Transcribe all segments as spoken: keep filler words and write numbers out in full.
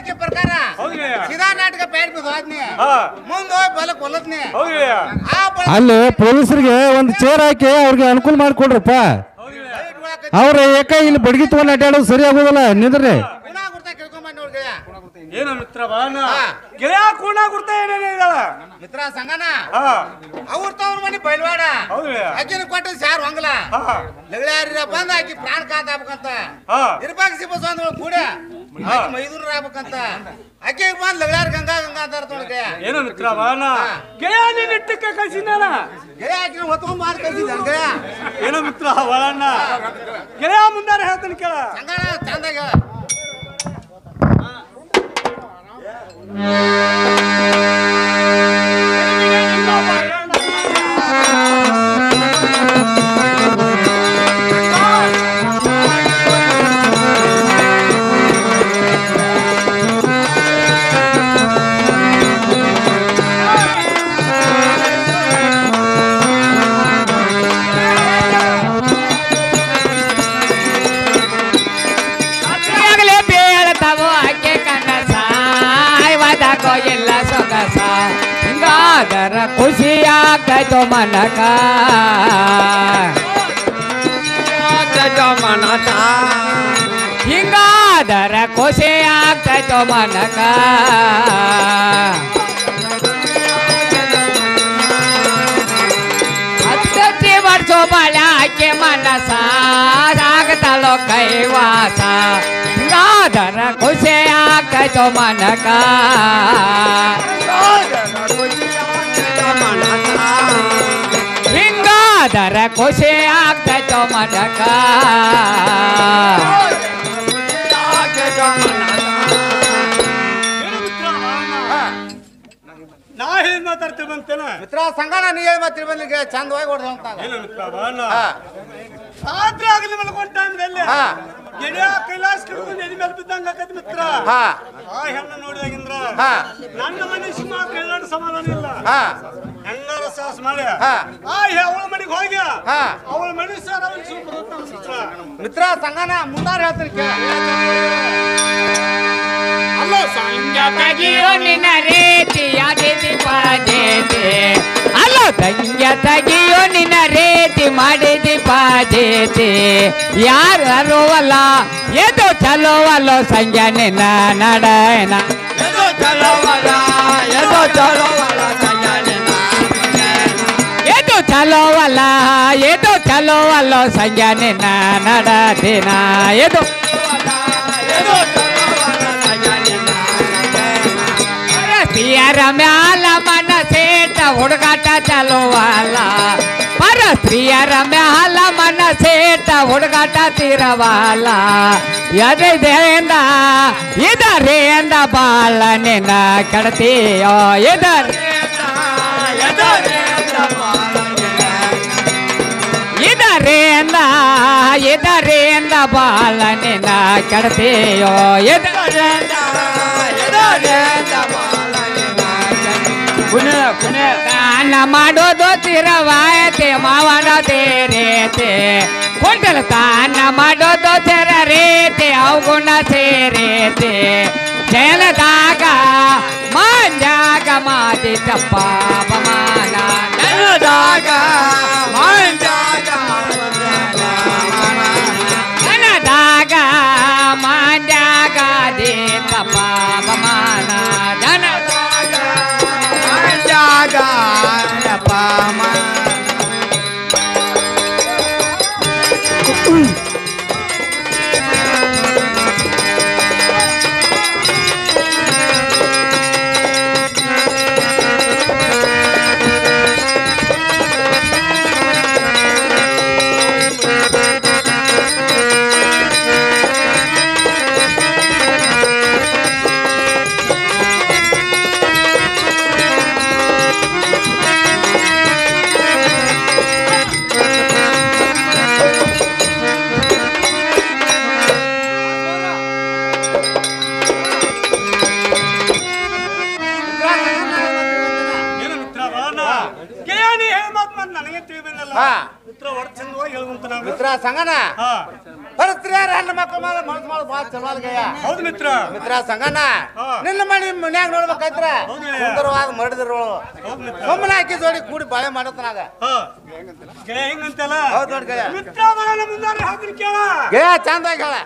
के प्रकार सीधा नाटक पैर पे ಹೋದ್ನಿ ಮುಂದೆ ಹೋಗಿ ಬಲಕ್ಕೆ ಹೊಲದ್ನಿ ಅಲ್ಲಿ ಪೊಲೀಸರಿಗೆ ಒಂದು ಚೇರ್ ಹಾಕಿ ಅವ್ರಿಗೆ ಅನುಕೂಲ ಮಾಡಿಕೊಡ್ರಪ್ಪ ಅವ್ರ ಏಕ ಇಲ್ಲಿ ಬಡ್ಗಿ ತಗೊಂಡು ಅಡ್ಡಾಡೋದು ಸರಿ ಆಗೋದಲ್ಲ ನಿಂದ್ರಿ ಏನು ಮಿತ್ರ ಗೆಳೆಯ ಕೂಣ ಗುರ್ತ ಏನೇನ ಮಿತ್ರ ಸಂಗನ ಅವ್ರ ತವ್ರ ಮನಿ ಬೈಲ್ವಾಡ ಆಕಿನ ಕೊಟ್ಟು ಸಾರ್ ಹೊಂಗಲ ಲಗಳಾರ ಬಂದ ಆಕಿ ಪ್ರಾಣ ಕಾದಾಬೇಕಂತ ಇರ್ಬಾಗ ಸಿಬ್ಬ ಸ್ವಾಮಿಗಳು ಕೂಡ ಮೈದೂರ ಆಗ್ಬೇಕಂತ ಆಕೆ ಬಂದ್ ಲಗಳಾರ ಗಂಗಾ ಗಂಗಾ ಅಂತಾರ ತೊಳಗೆ ಏನು ಮಿತ್ರ ಗೆಳೆಯ ನೀನ್ ಇಟ್ಟಕ್ಕೆ ಕಳ್ಸಿದ್ದಾನ ಗೆಳೆಯ ಆಕಿನ ಹೊತ್ಕೊಂಡ್ ಮಾಡಿ ಕಳ್ಸಿದ್ದಾನ ಗೆಳೆಯ ಏನೋ ಮಿತ್ರ ಒಳಣ್ಣ ಗೆಳೆಯ ಮುಂದಾರ ಹೇಳ್ತಾನೆ ಕೇಳ ಸಂಗನ ಚಂದಾಗ ಖುಷಿ ಆಗ್ತಾಯ್ತು ಮನಕ ಮನಕ ಹಿಂಗಾದರ ಖುಷಿ ಆಗ್ತಾಯ್ತು ಮನಕ ಹತ್ತತ್ತಿ ವರ್ಷ ಬಾಳ ಆಕೆ ಮನಸ ಆಗ್ತಾಳೋ ಕೈವಾಸ ಹಿಂಗಾದರ ಖುಷಿ ಆಗ್ತಾಯ್ತು ಮನಕ ಹಿಂಗಾದರ ಖುಷಿ ಆಗ್ತಾಯ್ತು ಮನಕ ನಾ ಹೇಳಿ ಮಾತಾಡ್ತೀವಿ ಬಂತೇನ ಮಿತ್ರ ಸಂಗಣ ನೀ ಹೇಳಿ ಮಾತಿರ್ ಬಂದಿಗೆ ಚಂದವಾಗಿ ಹೊಡೆದ ಅಂತ ಏನು ಮಿತ್ರ ಸಾತ್ರ ಆಗಲಿ ಮಲ್ಕೊಂಡ ಟೈಮ್ದಲ್ಲಿ ಗೆಳೆಯ ಕೈಲಾಸ ಕಡ್ಕೊಂಡು ಎದಿ ಮೇಲೆ ಬಿದ್ದಂಗ ಆಕೈತಿ ಮಿತ್ರ ಆ ಹೆಣ್ಣ ನೋಡಿದಾಗಿಂದ್ರ ನನ್ನ ಮನುಷ್ಯ ಕೈಲಾಡ ಸಮಾಧಾನ ಇಲ್ಲ ಹೆಣ್ಣಾರ ಸಾಹಸ ಮಾಡಿ ಆ ಅವಳ ಮನೆಗೆ ಹೋಗಿ ಅವಳ ಮನುಷ್ಯ ಮಿತ್ರ ಮಿತ್ರ ಸಂಗಣ ಮುಂದಾರ ಹೇಳ್ತೀನಿ ಅಲ್ಲೋ ಸಂಗತಿಯೋ ನಿನ್ನ ರೀತಿಯ ರೀತಿ ಪಾಜೇತಿ ಅಲ್ಲೋ ತಂಗ್ಯ ತಗಿಯೋ ನಿನ್ನ ರೀತಿ ಮಾಡಿದಿ ಪಾಜೇತಿ ಯಾರು ಅರುವಲ್ಲ ಎದು ಚಲೋವಲ್ಲೋ ಸಂಜೆ ನಿನ್ನ ನಡನ ಎದು ಚಲೋವಲ್ಲ ಎದು ಚಲೋವಲ್ಲ ಸಂಜೆ ನಿನ್ನ ಎದು ಚಲೋವಲ್ಲ ಎದು ಚಲೋವಲ್ಲೋ ಸಂಜೆ ನಿನ್ನ ನಡದಿನ ಎದು ಸ್ತ್ರೀಯರ ಮ್ಯಾಲ ಮನಸೇಟ ಹುಡುಗಾಟ ಚಲೋವಲ್ಲ ಪರ ಸ್ತ್ರೀಯರ ಮ್ಯಾಲ ಮನಸೇಟ ಹುಡುಗಾಟ ತೀರವಲ್ಲ ಎದರಿಂದ ಇದರಿಂದ ಬಾಳ ನಿನ್ನ ಕೆಡತೀಯೋ ಇದರಿಂದ ಇದರಿಂದ ಇದರಿಂದ ಬಾಳ ನಿನ್ನ ಕೆಡತೀಯೋ ಇದರಿಂದ ದಾನ ಮಾಡೋದು ತಿರವಾಯತೆ ಮಾವನ ತೇರೇತೆ ಕುಂಟಲ ತಾನ ಮಾಡೋದು ತೆರ ರೇತೆ ಅವಗುಣ ಸೇರೇತೆ ಜಲದಾಗ ಮಂಜಾಗ ಮಾದಿ ತಪ್ಪ ಅಪಮಾನ ನನದಾಗ ಮಂಜಾಗ ನನದಾಗ ಮಂಜಾಗ ದೇ ತಪ್ಪ ಅಪಮಾನ ನನದಾಗ ಮಂಜಾಗ ಅಪಮಾನ ಮಿತ್ರ ಸಂಗನ ಮಂತ್ರಿಯಾರ ಹೆಣ್ಣು ಮಕ್ಕಳ ಮೇಲೆ ಮನಸ್ಸು ಮಾಡೋದು ಭಾಳ ಚಲೋ ಅಲ್ಗಯ್ಯ. ಹೌದು ಮಿತ್ರ. ಮಿತ್ರ ಸಂಗಣ್ಣ ನಿನ್ನ ಮನೆ ಮನ್ಯಾಗ ನೋಡ್ಬೇಕಾಯ್ತ್ರ ಸುಂದರವಾದ ಮಡಿದ್ರು ಒಮ್ಮನ ಹಾಕಿ ಜೋಡಿ ಕೂಡಿ ಬಾಳೆ ಮಾಡತ್ತನಾಗ ಗೆಳೆಯ ಹೆಂಗಂತಲ್ಲ. ಹೌದು ನೋಡಿ ಗೆಳೆಯ. ಮಿತ್ರ ಬರೋಣ ಮುಂದಾರೆ ಹಾಕ್ರಿ ಕೇಳ. ಗೆಳೆಯ ಚಂದಾಗಿ ಹೇಳ.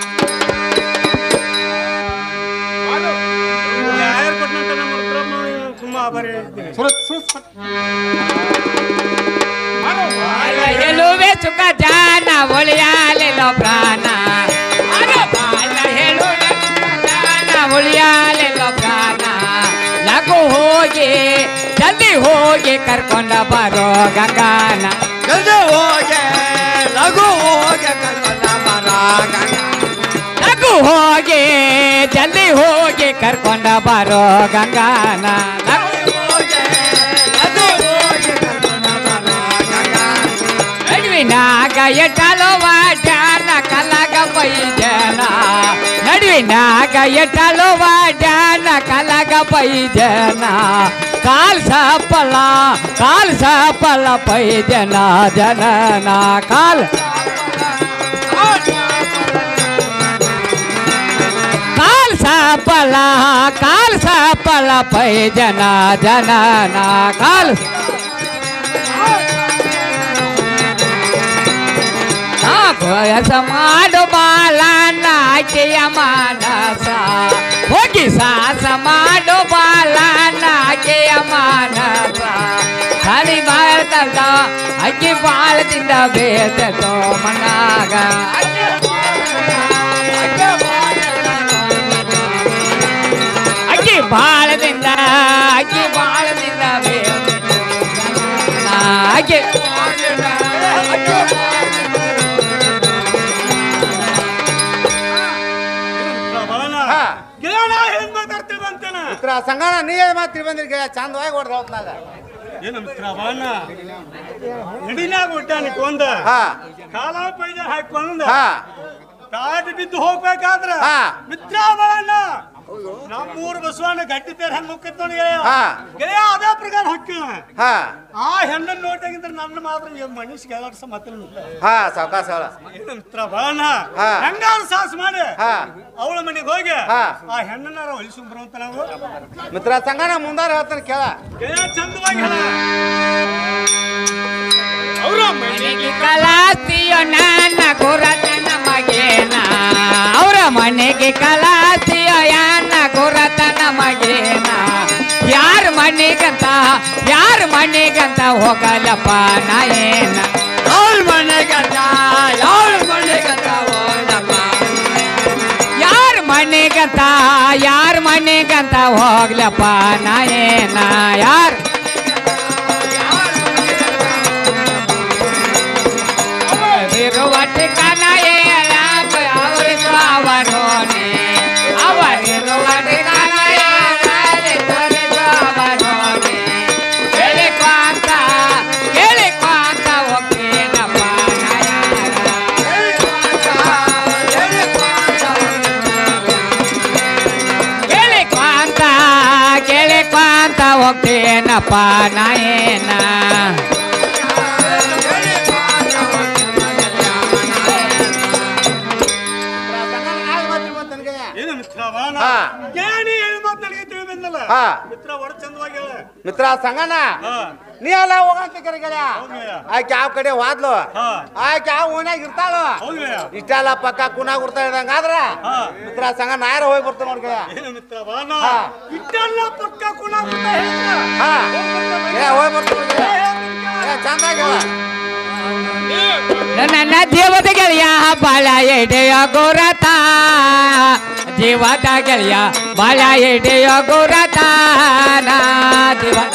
ಯಾರು ಕೊಟ್ಟಂತ ನಮ್ಮ ತುಂಬಾ ಆಭಾರಿ ಹೇಳುವೆ ಸುಖ ಜಾನ ಒಳಿಯಾಲೆಲ್ಲೋ ಪ್ರಾಣ ಹೇಳುವೆ ಜಾನ ಒಳಿಯಾಲೆಲ್ಲೋ ಪ್ರಾಣ ಲಘು ಹೋಗಿ ಜಲ್ದಿ ಹೋಗಿ ಕರ್ಕೊಂಡ ಬರೋ ಗಂಗಾನ ಜಲ್ದಿ ಹೋಗಿ ಲಘು ಹೋಗಿ ಕರ್ಕೊಂಡ ಬರೋ ಲಘು ಹೋಗಿ ಜಲ್ದಿ ಹೋಗಿ ಕರ್ಕೊಂಡ ಬರೋ ಗಂಗಾನ ನಡುವಿನಾಗ ಎಟಲೋ ವಾಡ್ಯಾನ ಕಲಗ ಪೈಜನ ನಡುವಿನಾಗ ಎಟಲೋ ವಾಡ್ಯಾನ ಕಲಗ ಪೈಜನ ಕಾಲ್ ಸಪಲ ಕಾಲ್ ಸಪಲ ಪೈಜನ ಜನನ ಕಾಲ್ ಕಾಲ್ ಸಪಲ ಕಾಲ್ ಸಪಲ ಪೈಜನ ಜನನ ಕಾಲ್ ವಯಸ ಮಾಡು ಬಾಲನ ಆಕೆಯ ಮಾನಸ ಹೋಗಿ ಸಾಸ ಮಾಡು ಬಾಲನ ಆಕೆಯ ಮಾನಸ ಹಳಿ ಬಾಳ್ತದ ಅಕ್ಕಿ ಬಾಳದಿಂದ ಬೇಸೋ ಮನಾಗ ಅಕ್ಕಿ ಬಾಳದಿಂದ ಅಕ್ಕಿ ಬಾಳದಿಂದ ಬೇಸ ಅಕ್ಕಿ ಮಿತ್ರ ಸಂಗಣ್ಣ ನೀ ಹೇಳಿ ಮಾತು ಬಂದ್ರಿ ಗೆಳೆಯ ಚಂದವಾಗಿ ಹೊಡೆದ ಹೊತ್ನಾಗ ಏನು ಮಿತ್ರ ಬಾಣ ನಡಿನಾಗ ಹುಟ್ಟಾನಿಕ್ ಒಂದ ಕಾಲ ಪೈಜ ಹಾಕೊಂಡ ತಾಟ ಬಿದ್ದು ಹೋಗ್ಬೇಕಾದ್ರ ಮಿತ್ರ ಬಾಣ ನಮ್ಮೂರು ಬಸವಣ್ಣ ಗಟ್ಟಿ ತೇರ ಹೆಣ್ಣು ಮುಕ್ಕೈತ್ ನೋಡಿ ಗೆಳೆಯ ಗೆಳೆಯ ಅದೇ ಪ್ರಕಾರ ಹೊಕ್ಕಿವ ಆ ಹೆಣ್ಣನ್ನು ನೋಡ್ದಾಗಿಂದ್ರೆ ನನ್ನ ಮಾತ್ರ ಮನುಷ್ಯ ಗೆಳಸ ಮತ್ತೆ ಹಾ ಸಾವಕಾಶ ಏನು ಮಿತ್ರ ಬಾಣ ಹೆಂಗಾರು ಸಾಹಸ ಮಾಡಿ ಅವಳ ಮನೆಗೆ ಹೋಗಿ ಆ ಹೆಣ್ಣನ್ನಾರ ಹೊಲಿಸಿ ಬರುವಂತ ನಾವು ಮಿತ್ರ ಸಂಗಣ್ಣ ಮುಂದಾರ ಹೇಳ್ತಾನೆ ಕೇಳ ಗೆಳೆಯ ಚಂದವಾಗಿ ಹೇಳ ಅವರ ಮನೆಗೆ ಕಲಾಸ್ತಿಯೋ ನನ್ನ ಗುರತನ ಮಗೇನ ಅವರ ಮನೆಗೆ ಕಲಾಸ್ತಿಯೋ ಯಾನ ಗುರತನ ಮಗೇನ ಯಾರ ಮನೆಗಂತ ಯಾರ ಮನೆಗಂತ ಹೋಗಲಪ್ಪ ನಾಯೇನ ಅವಳ ಮನೆಗಂತ ಯಾರ ಮನೆಗಂತ ಹೋಗಲಪ್ಪ ಯಾರ ಮನೆಗಂತ ಯಾರ ಮನೆಗಂತ ಹೋಗ್ಲಪ್ಪ ನಾಯೇನ ಯಾರ ಇರುವಟ್ಟಿ ಕನಯಲ ಅವರಿಗೂ ಅವನೋನೆ ಅವರಿರುವಟ್ಟಿ ಕನಯಲ ಅವರಿಗೂ ಅವನೋನೆ ಹೇಳಿಕೊಂತ ಹೇಳಿಕೊಂತ ಹೋಗ್ತೀನಪ್ಪ ಹೇಳಿಕೊಂತ ಕೇಳಿಕೊಂತ ಹೋಗ್ತೀನಪ್ಪ ನಾಯೇನ ಮಿತ್ರ ಸಂಗಣ್ಣ ನೀ ಎಲ್ಲ ಹೋಗಂತ ಗೆಳೆಯ ಆಕೆ ಯಾವ ಕಡೆ ಹೋದ್ಲು ಆಕೆ ಯಾವ ಓಣ್ಯಾಗ ಇರ್ತಾಳ ಇಷ್ಟೆಲ್ಲ ಪಕ್ಕ ಕುನಾಗ ಉರ್ತಾ ಇದ್ದಂಗ ಆದ್ರ ಮಿತ್ರ ಸಂಗ ನಾಯರ ಹೋಗಿ ಬರ್ತಾನ ನೋಡ್ ಗೆಳೆಯ ಹೋಗಿ ಬರ್ತಾನ ಚಂದಾಗಿ ನನ್ನ ದೇವದ ಗೆಳೆಯ ಬಾಳ ಎಡೆಯ ಗೋರತ ದೇವದ ಗೆಳೆಯ ಬಾಳ ಎಡೆಯ ಗೋರತ ದೇವದ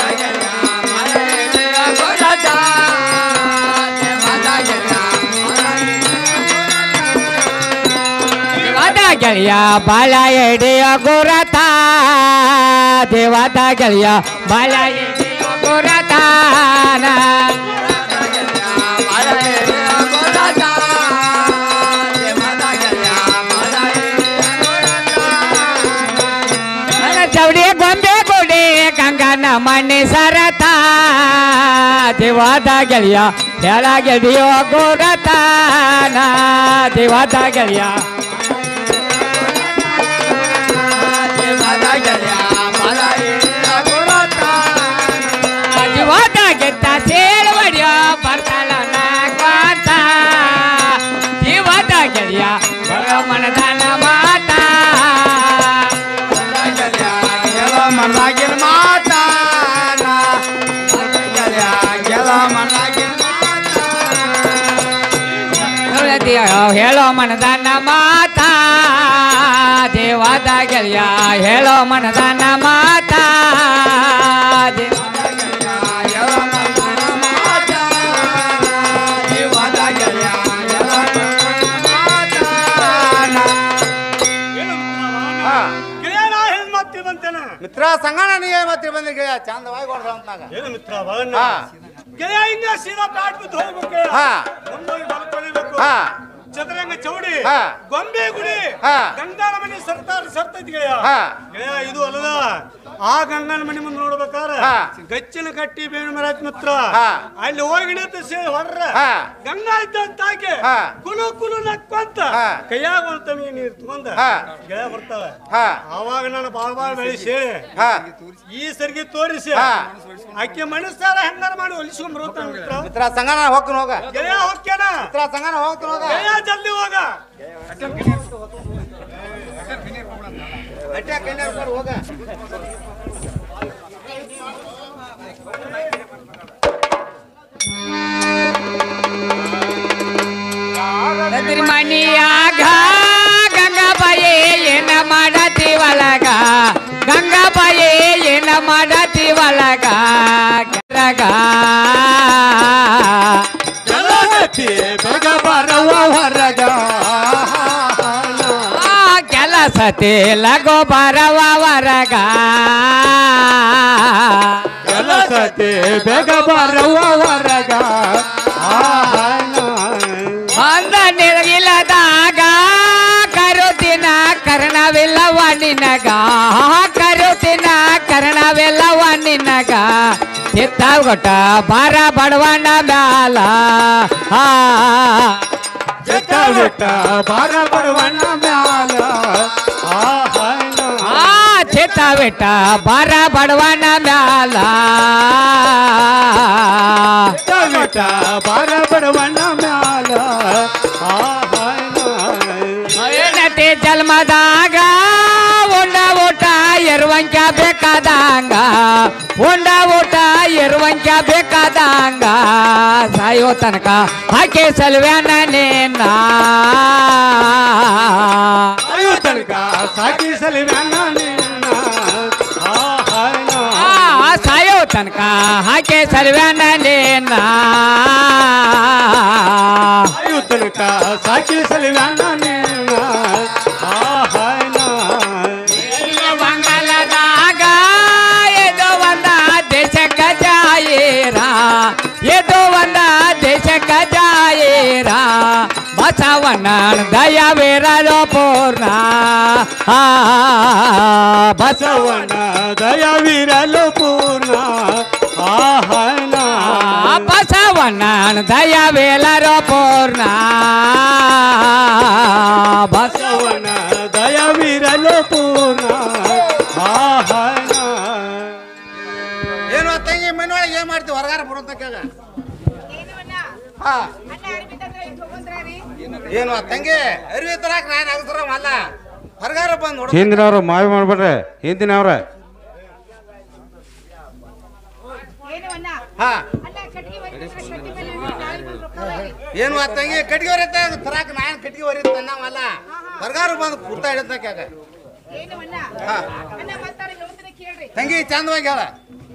ಗೆಳೆಯ ಬಾಳ ಎಡೆಯ ಗೋರತ ದೇವದ ಗೆಳೆಯ ಬಾಳ ಎಡೆಯ ಗೋರತ ಚೌಡಿ ಗೊಂಬೆ ಕೊಡಿ ಗಂಗನ ಮನೆ ಸರತ ದೇವಾದ ಗೆಳೆಯ ಹೇಳ ಗೆಳೆಯೋ ಗುರತಾನ ದೇವಾದ ಗೆಳೆಯ ದೇವಾದ ಗೆದ್ದ ಸೇಳು ಹೊಡಿಯೋ ಬರ್ತಾಳ ನಾಗ್ವಾತ ದೇವಾದ ಗೆಳೆಯ ಬರೋ ಮನದಾನ ಮಾತ ಮನದಾಗಿನ ಮಾತಾನ ಗೆಳ ಮನದಾಗಿನ ಹೇಳೋ ಮನದಾನ ಮಾತಾ ದೇವಾದ ಗೆಳೆಯ ಹೇಳೋ ಮನದಾನ ಮಾತಾ ಮಿತ್ರ ಸಂಗಣ ನೀ ಮತ್ತೆ ಬಂದ್ರೆ ಗೆಳೆಯ ಚಂದವಾಗಿ ಹೊಡೆದಂತಾಗ ಏನು ಮಿತ್ರ ಗೆಳೆಯ ಹಿಂಗ ಸೀದಾ ಬ್ಯಾಟ್ ಬಿದ್ದು ಹೋಗ್ಬೇಕು ಮುಂದೋಗಿ ಮಲ್ಕೊಳ್ಬೇಕು ಚದರಂಗ ಚೌಡಿ ಗೊಂಬೆ ಗುಡಿ ಗಂಗಾಳ ಮನೆ ಸರ್ತಾರ ಸರ್ತೈತಿ ಗೆಳೆಯ ಗೆಳೆಯ ಇದು ಅಲ್ಲದ ಆ ಗಂಗಾನ ಮನೆ ಮುಂದೆ ನೋಡ್ಬೇಕಾರ ಗಚ್ಚಿನ ಕಟ್ಟಿ ಬೇವಿನ ಮರ ಮಿತ್ರ ಅಲ್ಲಿ ಹೋಗಿ ನಿಂತು ಹೊಡ್ರ ಗಂಗಾ ಇದ್ದಂತ ಆಕೆ ಕುಲು ಕುಲು ನಕ್ಕೊಂತ ಕೈಯಾಗ ಒಂದ್ ತಮಿಗೆ ನೀರು ತಗೊಂಡ ಗೆಳೆಯ ಬರ್ತಾಳ ಆವಾಗ ನಾನು ಬಾಳ ಬಾಳ ಬೆಳೆಸಿ ಹೇಳಿ ಈ ಸರಿಗೆ ತೋರಿಸಿ ಆಕೆ ಮನಸ್ಸಾರ ಹೆಂಗಾರ ಮಾಡಿ ಹೊಲಿಸ್ಕೊಂಡ್ ಬರುತ್ತಾನ ಮಿತ್ರ ಮಿತ್ರ ಸಂಗಣ ಹೋಗ್ತಾನ ಹೋಗ ಗೆಳೆಯ ಹೋಗ್ಯಾನ ಮಿತ್ರ ಸಂಗಣ ಹೋಗ್ತಾನ ಹೋಗ ಗೆಳೆಯ ಜಲ್ದಿ ಹೋಗ ಹೋಗ ಮನಿಯಾಗ ಗಂಗಾಬಾಯಿ ಏನ ಮಾಡತಿ ಒಳಗ ಗಂಗಾಬಾಯಿ ಏನ ಮಾಡತಿ ಒಳಗ ಕೆಳಗ ಬೇಗ ಬರವ ಹೊರಗ ಕೆಲಸತಿ ಲಗೋ ಬರವ ಹೊರಗ ಕೆಲಸತೆ ಬೇಗ ಬರವ ಹೊರಗ ಬಂದ ನಿಲಗಿಲ್ಲದಾಗ ಕರುತಿನ ಕರ್ಣವಿಲ್ಲವ ನಿನಗ ಕರುತಿನ ಕರ್ಣವಿಲ್ಲವ ನಿನಗ ಚಿತ್ತಾಗೊಟ್ಟ ಬಾರ ಬಡವನ ಮ್ಯಾಲ ಚಿತ್ತಾಗೊಟ್ಟ ಬಾರ ಬಡವನ ಮ್ಯಾಲ ಚಿತ್ತವಿಟ್ಟ ಬಾರ ಬಡವನ ಮ್ಯಾಲ ಚಿತ್ತವಿಟ್ಟ ಬಾರ ಬಡವನ ಮ್ಯಾಲ ಏನತೆ ಜನ್ಮದಾಗ ಉಂಡ ಊಟ ಎರುವಂಕ ಬೇಕಾದಂಗ ಉಂಡ ಊಟ ಎರುವಂಕ ಬೇಕಾದಂಗ ಸಾಯೋ ತನಕ ಹಾಕಿ ಸಲ್ವ್ಯಾನ ನೇನ ಸಾಯೋ ತನಕ ಸಾಕಿ ಸಲ್ವ್ಯಾನ ಸಾಯೋ ತನಕ ಹಾಕಿ ಸಲ್ವ್ಯಾನ ನೇನ ಸಾಯೋ ತನಕ ಸಾಕಿ ಸಲ್ವ್ಯಾನ ನೇನ ಬಂಗಾಲದಾಗ ಇದು ಒಂದ ದೇಶಕ್ಕ ಜಾಯೀರ ಇದು ಒಂದ ದೇಶಕ್ಕ ಜಾಯೀರ ಬಸವಣ್ಣ ದಯವೀರಲು ಪೂರ್ಣ ಬಸವಣ್ಣ ದಯವೀರಲು ಪೂರ್ಣ ಬಸವಣ್ಣ ದಯವೀರಲು ಪೂರ್ಣ ಬಸವಣ್ಣ ದಯವೀರಲು ಪೂರ್ಣ ಏನು ತಂಗಿ ಮನೆಯೊಳಗೆ ಏನ್ ಮಾಡ್ತೀವಿ ಹೊರಗಾರ ಬರೋದಕ್ಕಾಗ ಏನು ತಂಗಿ ಅರಿವಿ ತರಾಕ ನಾನು ಅವಸರ ಅಲ್ಲ ಹೊರಗಾರ ಬಂದು ನೋಡ ಹಿಂದಿನವ್ರು ಮಾವಿ ಮಾಡ್ಬಿಡ್ರೆ ಹಿಂದಿನವ್ರ ಹಾ ಏನು ತಂಗಿ ಕಟ್ಗೆ ಹೊರಿತ ತರಾಕ ನಾನು ಕಟ್ಗೆ ಹೊರಿತ ನಾವಲ್ಲ ಹೊರಗಾರ ಬಂದು ಕೂತಾ ಹಿಡಿದಕ್ಕಾಗ ತಂಗಿ ಚಂದವಾಗಿ ಹೇಳ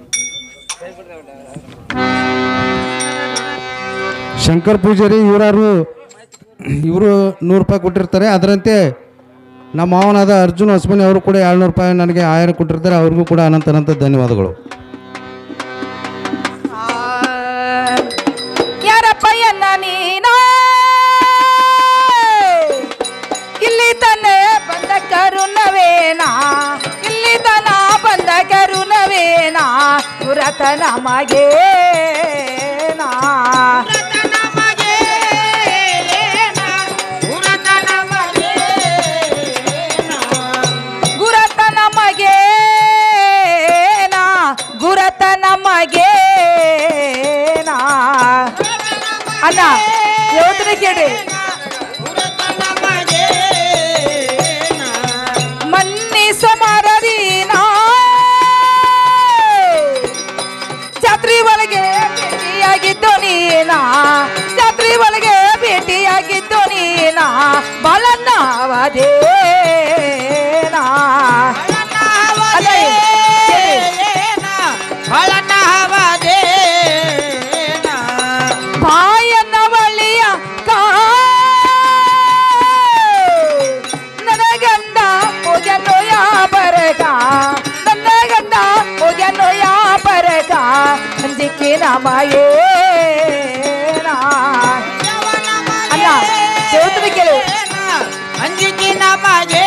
ಶಂಕರ್ ಪೂಜಾರಿ ಇವರಾರು ಇವರು ನೂರು ರೂಪಾಯಿ ಕೊಟ್ಟಿರ್ತಾರೆ ಅದರಂತೆ ನಮ್ಮ ಮಾವನಾದ ಅರ್ಜುನ್ ಹೊಸಮನಿ ಅವರು ಕೂಡ ಏಳ್ನೂರು ರೂಪಾಯಿ ನನಗೆ ಆಯರ ಕೊಟ್ಟಿರ್ತಾರೆ ಅವ್ರಿಗೂ ಕೂಡ ಅನಂತ ಅನಂತ ಧನ್ಯವಾದಗಳು. ಯಾರಪ್ಪಯ್ಯನ್ನ ನೀನು ಇಲ್ಲಿ ತನ್ನೇ ಬಂದ ಕರುಣವೇನಾ ಇಲ್ಲಿ ತನ ಬಂದ ಕರುಣವೇನ ನಮಗೆ ನಾ ಗುರತ ನಮಗೆ ನಾ ಗುರತ ನಮಗೆ ನಾ ಅಣ್ಣ ಯೋಧನೆ ಕೇಳಿ ಮನ್ನಿಸ ಮರದೀನ ಜಾತ್ರಿ ಒಳಗೆ ಭೇಟಿಯಾಗಿದ್ದು ನೀನಾ ಜಾತ್ರಿ ಒಳಗೆ ಭೇಟಿಯಾಗಿದ್ದು ನೀನಾ ಬಾಳನ್ನವದೇನಾ ಬಾಯನ್ನ ಬಳ್ಳಿಯ ಕಾ ನನ್ನ ಗಂಡ ಹೋಗ್ಯನೋ ಯಾ ಬರಗ ನನ್ನ ಗಂಡ ಹೋಗ್ಯನೋ ಯಾ ಬರಗ ಅಂಜಿಕೆ ನಮಯೇನಾ ಅಲ್ಲ ದೇವತನ ಕೇಳು ಅಂಜಿಕೆ ನಮಗೆ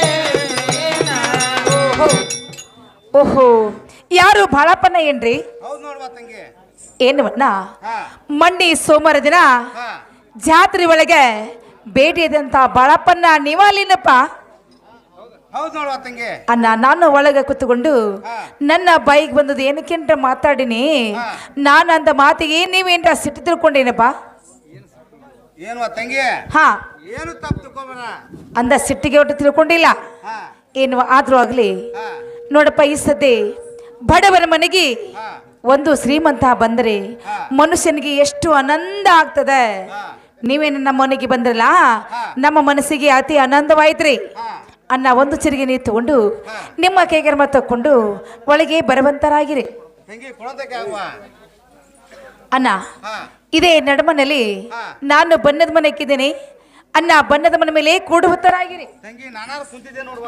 ಓಹೋ ಯಾರು ಬಾಳಪ್ಪನ ಏನ್ರಿ ಹೌದು ನೋಡುವ ತಂಗಿ ಏನವನ್ನ ಹಾ ಮಂಡಿ ಸೋಮವಾರ ದಿನ ಹಾ ಜಾತ್ರೆ ಒಳಗೆ ಭೇಟಿಯಾದಂತ ಬಾಳಪ್ಪನ ನೀವಲ್ಲಿನಪ್ಪ ಹೌದು ನೋಡುವ ತಂಗಿ ಅಣ್ಣ ನಾನು ಒಳಗೆ ಕೂತ್ಕೊಂಡು ಹಾ. ನನ್ನ ಬೈಕ್ ಬಂದದ್ದು ಏನಕ್ಕೆಂತ ಮಾತಾಡಿನಿ ಹಾ. ನಾನು ಅಂದ ಮಾತಿಗೆ ನೀವೇನ್ರ ಸಿಟ್ಟು ತಿಳ್ಕೊಂಡೇನಪ್ಪ ಏನು ತಂಗಿ ಹಾ ಏನು ತಪ್ಪು ತಿಳ್ಕೊಬೇಡ ಅಂದ ಸಿಟ್ಟಿಗೆ ಒಟ್ಟು ತಿಳ್ಕೊಂಡಿಲ್ಲ ಹಾ ಏನು ಆದ್ರೂ ಆಗ್ಲಿ ಹಾ ನೋಡಪ್ಪ ಈ ಸದ್ದೆ ಬಡವನ ಮನೆಗೆ ಹಾ ಒಂದು ಶ್ರೀಮಂತ ಬಂದರೆ ಹಾ. ಮನುಷ್ಯನಿಗೆ ಎಷ್ಟು ಆನಂದ ಆಗ್ತದೆ ಹಾ. ನೀವೇನು ನಮ್ಮ ಮನೆಗೆ ಬಂದ್ರಲ್ಲ ಹಾ. ನಮ್ಮ ಮನಸ್ಸಿಗೆ ಅತಿ ಆನಂದವಾಯ್ತ್ರಿ ಹಾ ಅನ್ನ ಒಂದು ಚಿರಿಗೆ ನೀರು ತಗೊಂಡು ಹಾ. ನಿಮ್ಮ ಕೈಗರ್ಮ ತಕೊಂಡು ಒಳಗೆ ಬರುವಂತರಾಗಿರಿ ತಂಗಿ ಕೊಡೋದಕ್ಕೆ ಆಗುವ ಅನ್ನ ಹಾ ಇದೇ ನಡಮನಲ್ಲಿ ಹಾ. ನಾನು ಬಣ್ಣದ ಮನೆ ಇಕ್ಕಿದ್ದೇನೆ ಅನ್ನ ಬಣ್ಣದ ಮನೆ ಮೇಲೆ ಕೂಡುವಂತರಾಗಿರಿ ತಂಗಿ ನಾನಾರು ಕುಂತಿದ್ದೆ ನೋಡುವ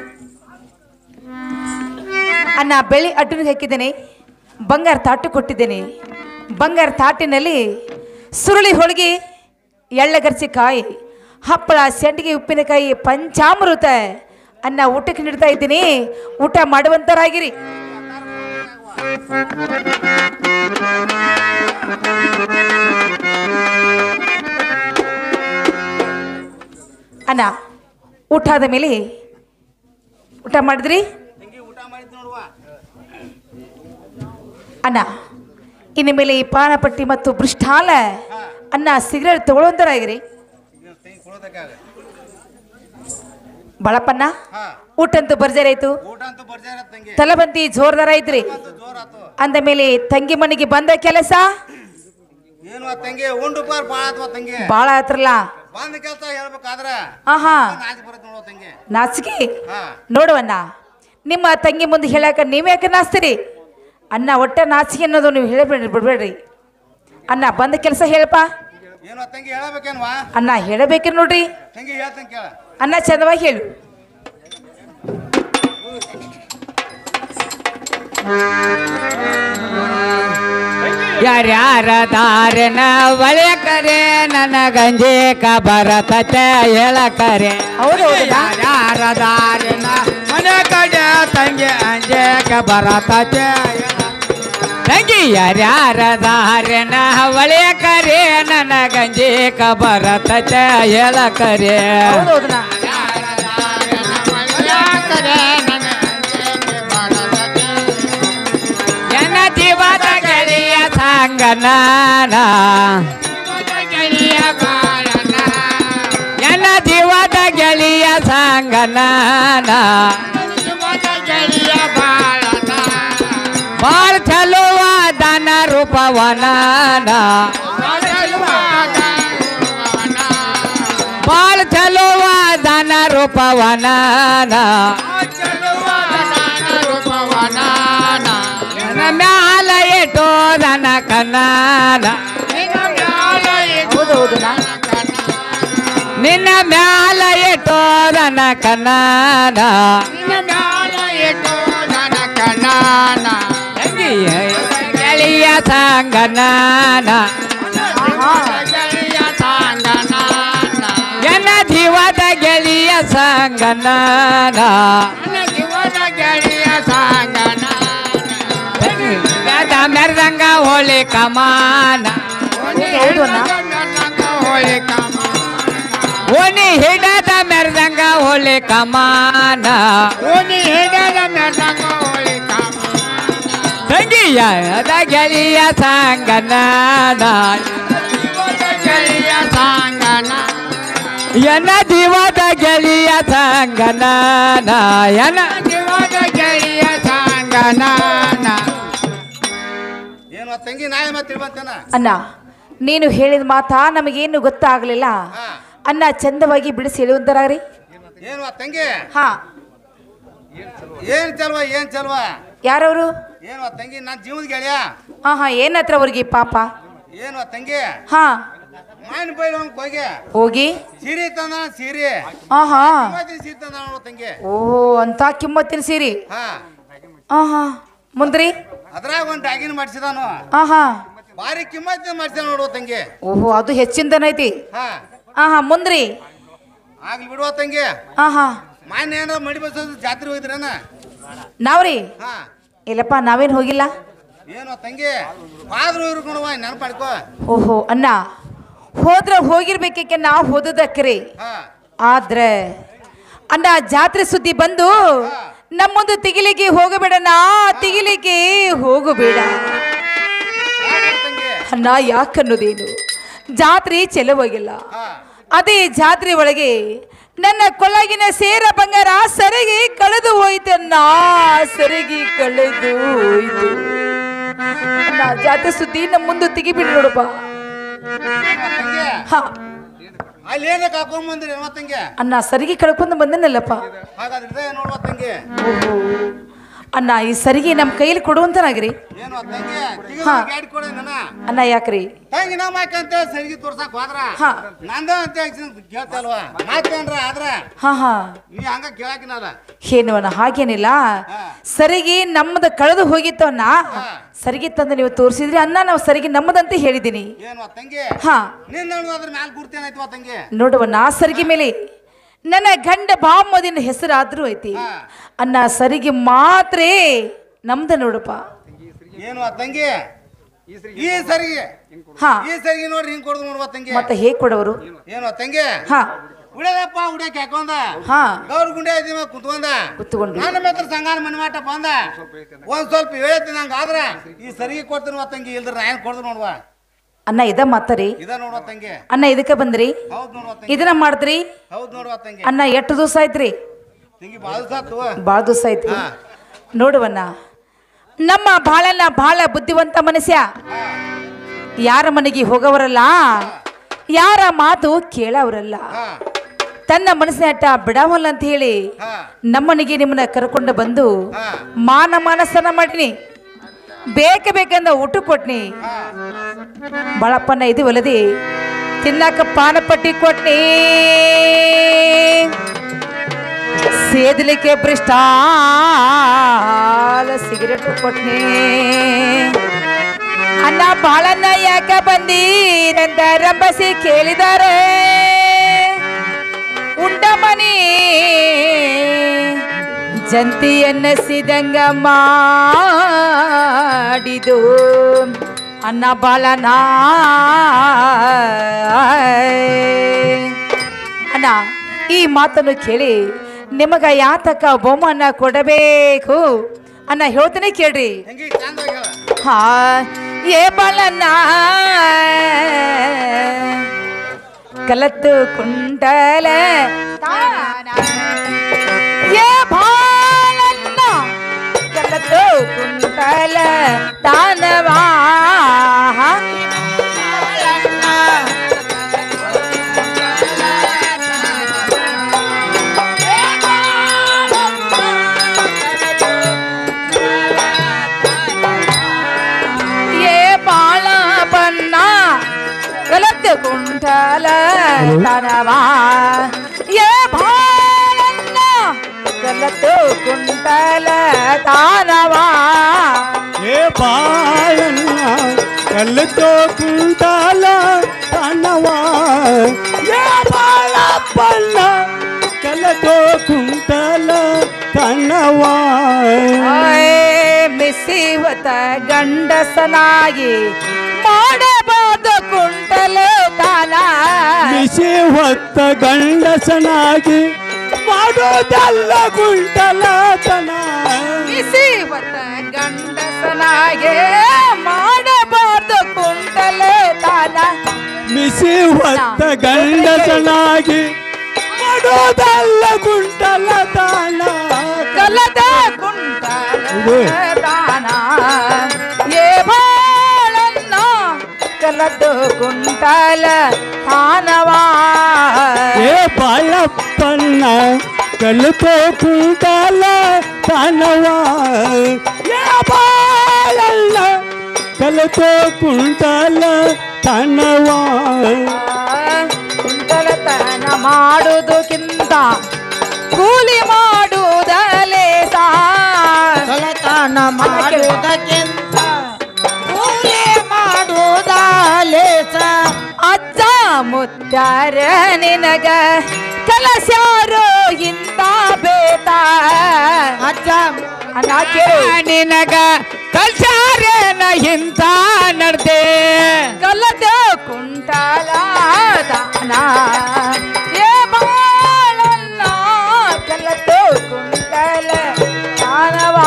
ಅನ್ನ ಬೆಳ್ಳಿ ಅಡ್ಡನಿಗೆ ಹಾಕಿದ್ದೇನೆ ಬಂಗಾರ ತಾಟು ಕೊಟ್ಟಿದ್ದೇನೆ ಬಂಗಾರ ತಾಟಿನಲ್ಲಿ ಸುರುಳಿ ಹೋಳಿಗೆ ಎಳ್ಳಗರ್ಸಿ ಕಾಯಿ ಹಪ್ಪಳ ಸೆಂಡಿಗೆ ಉಪ್ಪಿನಕಾಯಿ ಪಂಚಾಮೃತ ಅನ್ನ ಊಟಕ್ಕೆ ನೀಡ್ತಾ ಇದ್ದೀನಿ ಊಟ ಮಾಡುವಂತರಾಗಿರಿ ಅನ್ನ ಊಟ ಆದ ಮೇಲೆ ಊಟ ಮಾಡಿದ್ರಿ ತಂಗಿ ಊಟ ಮಾಡಿದ್ದು ನೋಡುವ ಅನ್ನ ಇನ್ನು ಮೇಲೆ ಈ ಪಾನಪಟ್ಟಿ ಮತ್ತು ಬೃಷ್ಟಾಲ ಅನ್ನ ಸಿಗರೇಟ್ ತಗೊಳ್ಳುವಂತರಾಗಿರಿ ತಂಗಿ ಕೊಡೋದಕ್ಕೆ ಆಗ ಬಳಪನ್ನ ಹಾ ಊಟ ಅಂತೂ ಬರ್ಜಾರಾಯ್ತು ಊಟ ಅಂತೂ ಬರ್ಜಾರ ತಂಗಿ ತಲಬಂತಿ ಜೋರ್ದಾರ ಐತ್ರಿ ಅಂತೂ ಜೋರಾತು ಅಂದ ಮೇಲೆ ತಂಗಿ ಮನೆಗೆ ಬಂದ ಕೆಲಸ ಏನು ಆ ತಂಗಿ ಉಂಡು ಪಾರ್ ಭಾಳ ಆತ್ವ ತಂಗಿ ಬಾಳ ಆತ್ರಲ್ಲ ಬಂದ ಕೆಲಸ ಹೇಳ್ಬೇಕಾದ್ರ ಆಹಾ ನಾಚಿ ಬರುತ್ತೆ ನೋಡುವ ತಂಗಿ ನಾಚಿಕೆ ಹಾ ನೋಡುವಣ್ಣ ನಿಮ್ಮ ತಂಗಿ ಮುಂದೆ ಹೇಳಕ ನೀವ್ಯಾಕೆ ನಾಚ್ತೀರಿ ಅನ್ನ ಒಟ್ಟ ನಾಚಿಕೆ ಅನ್ನೋದು ನೀವು ಹೇಳಬೇಡ್ರಿ ಬಿಡ್ಬೇಡ್ರಿ ಅನ್ನ ಬಂದ ಕೆಲಸ ಹೇಳಪ್ಪ ಏನು ಆ ತಂಗಿ ಹೇಳಬೇಕೇನ್ವಾ ಅನ್ನ ಹೇಳಬೇಕ್ರಿ ನೋಡ್ರಿ ತಂಗಿ ಹೇಳ್ತಂಗೆ ಕೇಳ ಅನ್ನ ಚಂದವಾಗಿ ಹೇಳು ಯಾರ್ಯಾರ ದಾರಿನ ಒಳ್ಳೆಕರೆ ನನ್ನ ಗಂಜೇಕ ಬರತತೆ ಹೇಳಕರೆ ಹೌದು ಹೌದಾ ಯಾರ್ಯಾರ ದಾರಿನ ಮನೆ ಕಡೆ ತಂಗಿ ಅಂಜೇಕ ಬರತತೆ ತಂಗಿ ಯಾರ್ಯಾರ ದಾರಿನ ಒಳ್ಳೆಕರೆ ನನ್ನ ಗಂಜೇಕ ಬರತತೆ ಹೇಳಕರೆ ಹೌದು ಹೌದಾ ಎನ್ನ ಜೀವದ ಗೆಳೆಯ ಸಂಗನಾನ ಎನ್ನ ಜೀವದ ಗೆಳೆಯ ಸಂಗನಾನ ಬಾಳ ಚಲುವ ದನ ರೂಪವನಾನ ಬಾಳ ಚಲುವ ದನ ರೂಪವನಾನ ನನ್ನ ಮ್ಯಾಲ ಇಟ್ಟೋ ದನ ಕನ್ನಾನ ಹೌದು ಹೌದು ನಿನ್ನ ಮ್ಯಾಲ ಇಟ್ಟೋ ದನ ಕನ್ನಾನ ತಂಗಿಯ ಗೆಳೆಯ ಸಂಗನಾನ ಎನ್ನ ಜೀವದ ಗೆಳೆಯ ಸಂಗನಾನ ಗದ ಮೆರ್ದಂಗ ಹೋಳಿ ಕಮಾನ ಹೌದು ಅಣ್ಣ ಓನಿ ಹಿಡದ ಮೆರ್ದಂಗ ಹೋಳಿ ಕಮಾನ ಓನಿ ಹಿಡದ ಮೆರ್ದಂಗ ಹೋಳಿ ಕಮಾನ ತಂಗಿಯದ ಗೆಳೆಯ ಸಂಗನ ಗೆಳೆಯ ಸಂಗನ ಎನ್ನ ದಿವದ ಗೆಳೆಯ ಸಂಗನ ಎನ್ನ ದಿವದ ಗೆಳೆಯ ಸಂಗನ ಏನು ತಂಗಿ ನಾಯಿ ಮತ್ತೆ ಬಂತೇನ ಅಣ್ಣ ನೀನು ಹೇಳಿದ ಮಾತಾ ನಮಗೇನು ಗೊತ್ತಾಗ್ಲಿಲ್ಲ ಅಣ್ಣ ಚಂದವಾಗಿ ಬಿಡಿಸಿ ಹೇಳುವಂತರಾಗ್ರಿ ಏನು ತಂಗಿ ಹಾ ಏನ್ ಚಲ್ವ ಏನ್ ಚಲ್ವ ಯಾರವರು ಏನು ತಂಗಿ ನಾನ್ ಜೀವದ ಗೆಳೆಯ ಹಾ ಹಾ ಏನತ್ರ ಅವ್ರಿಗೆ ಪಾಪ ಏನು ತಂಗಿ ಹಾ ಮಾಯಿನ ಬೈಲ್ ಹೋಗಿ ಹೋಗಿ ಸೀರೆ ತಂದ ಸೀರೆ ಹಾ ಹಾ ಸೀರೆ ತಂದ ನೋಡು ತಂಗಿ ಓಹೋ ಅಂತ ಕಿಮ್ಮತ್ತಿನ ಸೀರಿ ಹಾ ಹಾ ಹಾ ಮುಂದ್ರಿ ಅದ್ರಾಗ ಒಂದ್ ಡಾಗಿನ್ ಮಾಡ್ಸಿದಾನು ಹಾ ಹಾ ಭಾರಿ ಕಿಮ್ಮತ್ತಿನ ಮಾಡ್ಸಿದ ನೋಡು ತಂಗಿ ಓಹೋ ಅದು ಹೆಚ್ಚಿಂದನೈತಿ ಹಾ ಹಾ ಹಾ ಮುಂದ್ರಿ ಆಗ್ಲಿ ಬಿಡುವ ತಂಗಿ ಹಾ ಹಾ ಮಾನ್ಯ ಏನಾರ ಮಡಿ ಬಸೋದು ಜಾತ್ರೆ ಹೋಗಿದ್ರೇನ ನಾವ್ರಿ ಹಾ ಇಲ್ಲಪ್ಪ ನಾವೇನು ಹೋಗಿಲ್ಲ ಏನು ತಂಗಿ ಆದ್ರೂ ಇರ್ಕೊಣವ ನೆನಪು ಮಾಡ್ಕೋ ಓಹೋ ಅಣ್ಣ ಹೋದ್ರ ಹೋಗಿರ್ಬೇಕಕ್ಕೆ ನಾವು ಹೋದದಕ್ರಿ ಹಾ ಆದ್ರೆ ಅಣ್ಣ ಜಾತ್ರೆ ಸುದ್ದಿ ಬಂದು ನಮ್ಮೊಂದು ತೆಗಿಲಿಕ್ಕೆ ಹೋಗಬೇಡ ನಾ ತೆಗಿಲಿಕ್ಕೆ ಹೋಗಬೇಡ ಯಾಕೆ ತಂಗಿ ಅಣ್ಣ ಯಾಕನ್ನೋದೇನು ಜಾತ್ರೆ ಚೆಲುವಾಗಿಲ್ಲ ಹಾ ಅದೇ ಜಾತ್ರೆ ಒಳಗೆ ನನ್ನ ಕೊಳಗಿನ ಸೇರ ಬಂಗಾರ ಸರಿಗೆ ಕಳೆದು ಹೋಯ್ತನ್ನ ಸರಿಗೆ ಕಳೆದು ಹೋಯ್ತು ಅಣ್ಣ ಜಾತ್ರೆ ಸುದ್ದಿ ನಮ್ಮ ಮುಂದೆ ತೆಗಿಬಿಡಿ ನೋಡಪ್ಪ ತಂಗಿ ಹಾ ಅಲ್ಲಿ ಏನೇ ಕಾಕೊಂಡ್ ಬಂದ್ರಿ ಏನೋ ತಂಗಿ ಅಣ್ಣ ಸರಿಗೆ ಕಳ್ಕೊಂಡು ಬಂದನಲ್ಲಪ್ಪ ಹಾಗಾದ್ರೆ ಇದೇ ನೋಡುವ ತಂಗಿ ಓಹೋ ಅಣ್ಣ ಈ ಸರಿಗೆ ನಮ್ಮ ಕೈಯಲ್ಲಿ ಕೊಡುವಂತನಾಗ್ರಿ ಏನು ತಂಗಿ ಹಾ. ಗಾಡಿ ಕೊಡ ನನ್ನ ಅಣ್ಣ ಯಾಕ್ರಿ ತಂಗಿ ನಮ್ಮ ಅಂತ ಸರಿಗೆ ತೋರ್ಸಕ್ ಹೋದ್ರ ಹಾ. ನಂದ ಅಂತ ಕೇಳ್ತಲ್ವಾ ಮಾತೇನ್ರ ಆದ್ರ ಹಾ ಹಾ ನೀ ಹಂಗ ಕೇಳಕಿನಲ್ಲ ಏನು ಅಣ್ಣ ಹಾಗೇನಿಲ್ಲ ಹಾ. ಸರಿಗೆ ನಮ್ಮದು ಕಳೆದು ಹೋಗಿತ್ತು ಅಣ್ಣ ಹಾ. ಸರಿಗೆ ತಂದು ನೀವು ತೋರಿಸಿದ್ರಿ ಅಣ್ಣ ನಾವು ಸರಿಗೆ ನಮ್ಮದಂತ ಹೇಳಿದ್ದೀನಿ ಏನು ತಂಗಿ ಹಾ ನಿನ್ನ ನೋಡಿದ್ರ ಮ್ಯಾಲ ಗುರ್ತೇನಾಯ್ತವ ತಂಗಿ ನೋಡುವಣ್ಣ ಆ ಸರಿಗೆ ಮೇಲೆ ನನ್ನ ಗಂಡ ಬಾಮ್ಮದಿನ ಹೆಸರಾದ್ರೂ ಐತಿ ಹಾ. ಅಣ್ಣ ಸರಿಗೆ ಮಾತ್ರ ನಮ್ದ ನೋಡಪ್ಪ ಏನು ತಂಗಿ ಈ ಸರಿಗೆ ಹಾ ಈ ಸರಿಗೆ ನೋಡ್ರಿ ಹಿಂಗ್ ಕೊಡ್ದು ನೋಡುವ ತಂಗಿ ಮತ್ತೆ ಹೇಗ್ ಕೊಡವರು ಏನು ತಂಗಿ ಹಾ ಉಡದಪ್ಪ ಉಡಕ್ ಹಾಕೊಂಡ ಹಾ ಗೌರ್ ಗುಂಡೆ ಐತಿ ಕುತ್ಕೊಂಡ ಕುತ್ಕೊಂಡು ನನ್ನ ಮಿತ್ರ ಸಂಗಾನ ಮನೆ ಮಾಟ ಬಂದ ಒಂದ್ ಸ್ವಲ್ಪ ಹೇಳ್ತೀನಿ ನಂಗ ಆದ್ರ ಈ ಸರಿಗೆ ಕೊಡ್ತೀನಿ ತಂಗಿ ಇಲ್ದ್ರ ನಾ ಏನ್ ಕೊಡ್ದು ನೋಡುವ ಅಣ್ಣ ಇದ ಮಾತರಿ ಇದ ನೋಡುವ ತಂಗಿ ಅಣ್ಣ ಇದಕ್ಕೆ ಬಂದ್ರಿ ಹೌದ್ ನೋಡುವ ತಂಗಿ ಇದನ್ನ ಮಾಡ್ತ್ರಿ ಹೌದ್ ನೋಡುವ ತಂಗಿ ಅಣ್ಣ ಎಷ್ಟು ದಿವಸ ಆಯ್ತ್ರಿ ತಂಗಿ ಬಾಳ ಸಾತು ಭಾಳ ದಿವಸ ಆಯ್ತು ಹಾ. ನೋಡುವಣ್ಣ ನಮ್ಮ ಬಾಳನ್ನ ಬಹಳ ಬುದ್ಧಿವಂತ ಮನುಷ್ಯ ಯಾರ ಮನೆಗೆ ಹೋಗವರಲ್ಲ ಯಾರ ಮಾತು ಕೇಳವರಲ್ಲ ಹಾ ತನ್ನ ಮನಸ್ಸಿನ ಅಟ್ಟ ಬಿಡವಲ್ಲ ಅಂತ ಹೇಳಿ ಹಾ ನಮ್ಮನಿಗೆ ನಿಮ್ಮನ್ನ ಕರ್ಕೊಂಡು ಬಂದು ಹಾ ಮಾನ ಮಾನಸನ ಮಾಡಿನಿ ಬೇಕ ಬೇಕಂದ ಊಟ ಕೊಟ್ನಿ ಹಾ ಬಳಪ್ಪನ ಇದು ಒಲದಿ ತಿನ್ನಕ ಪಾನ ಪಟ್ಟಿ ಕೊಟ್ನಿ ಸೇದಲಿಕ್ಕೆ ಬ್ರಿಸ್ಟಾಲ ಸಿಗರೇಟ್ ಕೊಟ್ನಿ ಅನ್ನ ಬಾಳನ್ನ ಯಾಕ ಬಂದೀರಂತ ರಂಬಸಿ ಕೇಳಿದಾರೆ ಉಂಡ ಮನಿ ಜಂತಿಯನ್ನಸಿದಂಗ ಮಾಡಿದು ಅನ್ನ ಬಾಳನ ಅಣ್ಣ ಈ ಮಾತನ್ನು ಕೇಳಿ ನಿಮಗ ಯಾತಕ ಬಹುಮಾನ ಕೊಡಬೇಕು ಅನ್ನ ಹೇಳ್ತಾನೆ ಕೇಳ್ರಿ ತಂಗಿ ಚಂದ ಹೇಳ ಹಾ ಏ ಬಾಳನ್ನ ಕಲತ್ತು ಕುಂಟಲ ಏ ಬಾಳನ್ನ ಕಲತ್ತು ಕುಂಟಲ ತಾನವಾ ಕುಂಠಲ ತನವಾ ಏ ಭಾಳನ್ನ ಕಲತು ಕುಂಠಲ ತಾನವಾ ಏ ಬಾಳನ್ನ ಕಲ್ಲತೋ ಕುಂಟಾಲ ತನವಾ ಏ ಬಾಳಪ್ಪನ್ನ ಕಲ್ಲತೋ ಕುಂಟಾಲ ತನವಾ ಮಿಸ್ ಮಿಸಿವತ ಗಂಡಸನಾಗಿ ಮಾಡಬಾರ್ದು ಕುಂಟಲೆ ತಾನ ಬಿಸಿ ಹೊತ್ತ ಗಂಡಸನಾಗಿ ಮಾಡೋದಲ್ಲ ಕುಂಟಲತನ ಮಿಸಿವತ ಗಂಡಸನಾಗೆ ಮಾಡಬಾರ್ದು ಕುಂಟಲೆ ತಾನ ಬಿಸಿ ಹೊತ್ತ ಗಂಡಸನಾಗಿ ಮಾಡೋದಲ್ಲ ಕುಂಟಲತನ ಕಲದ ಕುಂಟಲ ತಾನ ಏ ಬಾಳನ್ನ ಕಲದ ಕುಂಟಲ ತಾನವಾ ಏ ಬಾಳಪ್ಪನ್ನ ಕಲಿತೋ ಕುಂಟಲ ತಾನವ ಏ ಬಾಳಲ್ಲ ಕಲಿತೋ ಕುಂಟಲ ತಾನವ ಕುಂಟಲತನ ಮಾಡುವುದಕ್ಕಿಂತ ಕೂಲಿ ಮಾಡುವುದಲೇ ಕಳತನ ಮಾಡುವುದಕ್ಕಿಂತ ಕೂಲಿ ಮಾಡುವುದಲೇ ಅಜ್ಜ ಮುತ್ತಾರ ನಿನಗ ಕಲಸ್ಯಾರೋ ಇಂತ ಬೇತ ಅಜ್ಜ ಅನಾಕೆ ನಿನಗ ಕಲ್ಸಾರೇನ ಇಂತ ನಡ್ದೆ ಕಲದ ಕುಂಟಲ ದಾನ ಏ ಬಾಳನ್ನ ಕಲದ ಕುಂಟಲ ದಾನವಾ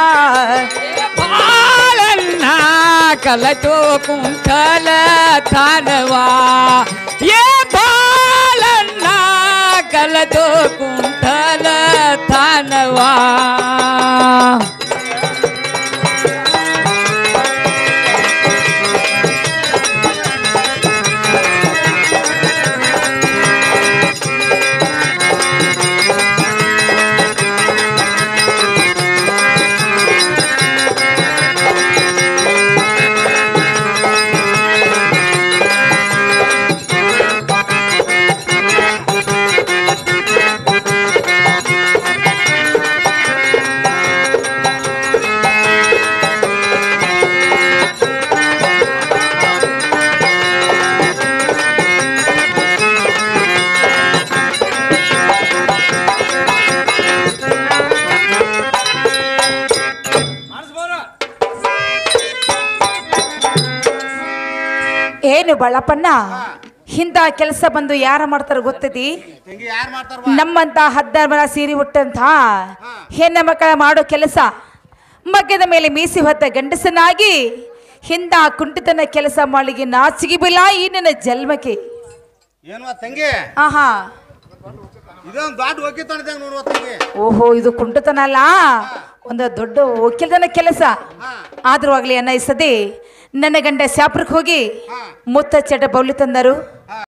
ಬಾಳನ್ನ ಕಲತೋ ಕುಂಟಲ ತಾನವಾ ಏ ಬಾಳನ್ನ ಕಲತೋ ಕುಂಟಲ ತಾನವಾ ಏನು ಬಳಪನ್ನ ಹಿಂದ ಕೆಲಸ ಬಂದು ಯಾರ ಮಾಡ್ತಾರ ಗೊತ್ತದಿ ತಂಗಿ ಯಾರು ಮಾಡ್ತಾರ ನಮ್ಮಂತ ಹದ್ದಾರು ಸೀರೆ ಹುಟ್ಟಂತ ಹೆಣ್ಣ ಮಕ್ಕಳ ಮಾಡೋ ಕೆಲಸ ಮಗ್ಗದ ಮೇಲೆ ಮೀಸಿ ಹೊತ್ತ ಗಂಡಸನಾಗಿ ಹಿಂದ ಕುಂಟಿತನ ಕೆಲಸ ಮಾಡಿಗೆ ನಾಚಿಗೆ ಬಿಲ್ಲ ಈ ನನ್ನ ಜನ್ಮಕ್ಕೆ ಏನು ತಂಗಿ ಆಹಾ ಇದೊಂದು ದೊಡ್ಡ ಒಕ್ಕಿತನದಂಗ ನೋಡುವ ತಂಗಿ ಓಹೋ ಇದು ಕುಂಟತನ ಅಲ್ಲ ಒಂದು ದೊಡ್ಡ ವಕೀಲತನ ಕೆಲಸ ಆದ್ರೂ ಆಗ್ಲಿ ಅನ್ನಿಸದೆ ನನ್ನ ಗಂಡ ಶಾಪ್ರಕ್ಕೆ ಹೋಗಿ ಮುತ್ತ ಚಟ ಬೌಲಿ ತಂದರು